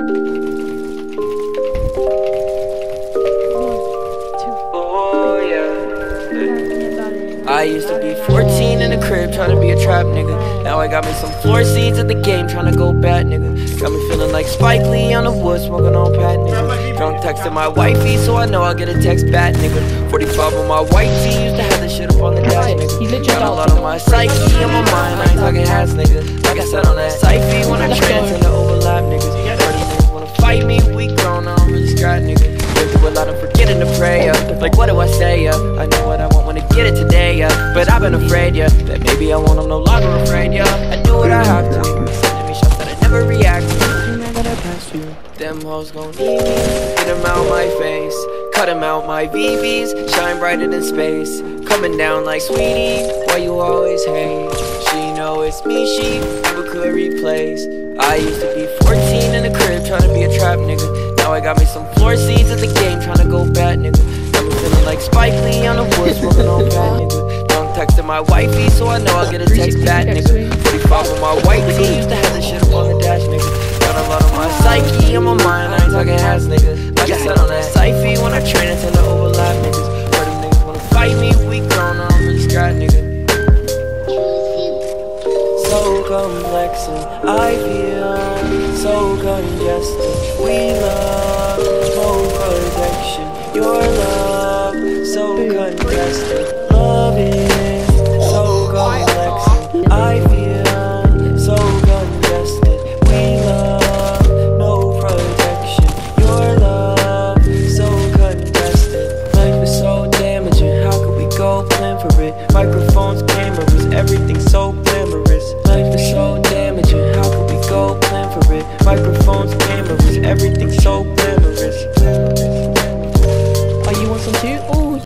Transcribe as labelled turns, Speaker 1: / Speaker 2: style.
Speaker 1: I used to be 14 in the crib, tryna be a trap nigga. Now I got me some floor seats at the game, tryna go bat nigga. Got me feeling like Spike Lee on the wood, smoking on pat nigga. Drunk texting my wifey, so I know I'll get a text back nigga. 45 on my white tee, used to have this shit up on the dash nigga. Got a lot on my psyche, on my mind, I ain't talking hats nigga. Like I said on that Syfy, when I trans in the overlap niggas. Niggas wanna fight me, we grown, I don't really scrap nigga. A lot of forgetting to pray, like what do I say, I know what I want when I get it today, but I've been afraid, that maybe I won't, I'm no longer afraid, I do what I have to, sending me shots that I never react to. Them hoes gon' need me, get them out my face, cut them out my VVs, shine brighter than space, coming down like sweetie, why you always hate? She know it's me, she never could replace. I used to be 14 in the crib, tryna be a trap nigga. Now I got me some floor seats at the game, tryna go bat nigga. Got me feeling like Spike Lee on the wood, smoking on pat nigga. Drunk texting my wifey, so I know I'll get a text back nigga. 45 on my white tee, used to have this shit up on the dash nigga. Got a lot on my psyche, on my mind, I ain't talking ass nigga. Like I said on that Syfy, when I train it tend to overlap niggas. Heard them niggas wanna fight me, we grown, I don't really scrap nigga. So complex and I feel so congested. We love, no protection. Your love, so congested. Love is so complex and I feel so congested. We love, no protection. Your love, so congested. Life is so damaging, how could we go plan for it? Microphones, cameras, everything so glamorous. Life is so damaging, how could we go plan for it? Microphones, cameras, everything so glamorous.
Speaker 2: Oh, you want some too? Oh.